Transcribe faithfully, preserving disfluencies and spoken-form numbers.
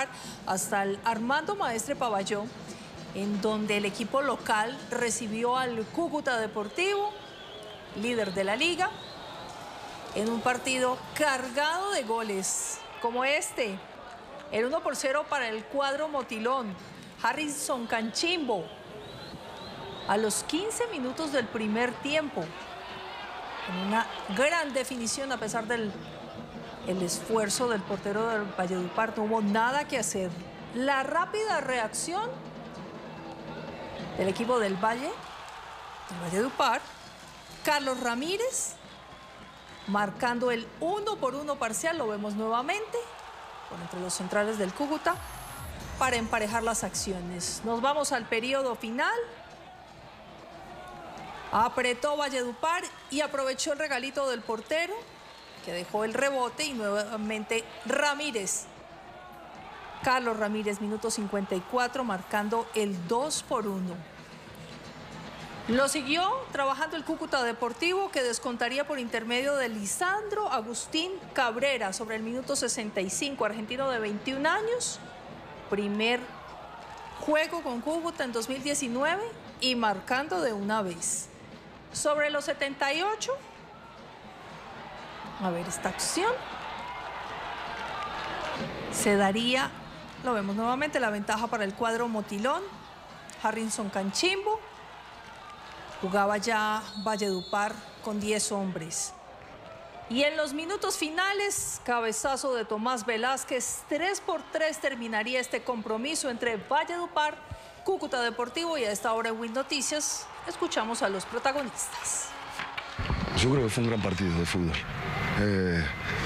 hasta el Armando Maestre Paballó, en donde el equipo local recibió al Cúcuta Deportivo, líder de la liga, en un partido cargado de goles, como este, el uno por cero para el cuadro Motilón. Harrison Canchimbo, a los quince minutos del primer tiempo, en una gran definición a pesar del el esfuerzo del portero del Valledupar, no hubo nada que hacer. La rápida reacción del equipo del Valle, del Valledupar, Carlos Ramírez, marcando el uno por uno parcial, lo vemos nuevamente, por entre los centrales del Cúcuta, para emparejar las acciones. Nos vamos al periodo final. Apretó Valledupar y aprovechó el regalito del portero, que dejó el rebote, y nuevamente Ramírez. Carlos Ramírez, minuto cincuenta y cuatro, marcando el dos por uno. Lo siguió trabajando el Cúcuta Deportivo, que descontaría por intermedio de Lisandro Agustín Cabrera sobre el minuto sesenta y cinco, argentino de veintiún años. Primer juego con Cúcuta en dos mil diecinueve y marcando de una vez. Sobre los setenta y ocho, a ver esta acción, se daría, lo vemos nuevamente, la ventaja para el cuadro Motilón. Harrison Canchimbo, jugaba ya Valledupar con diez hombres. Y en los minutos finales, cabezazo de Tomás Velázquez, tres por tres terminaría este compromiso entre Valledupar, Cúcuta Deportivo, y a esta hora en Win Noticias escuchamos a los protagonistas. Yo creo que fue un gran partido de fútbol. Eh,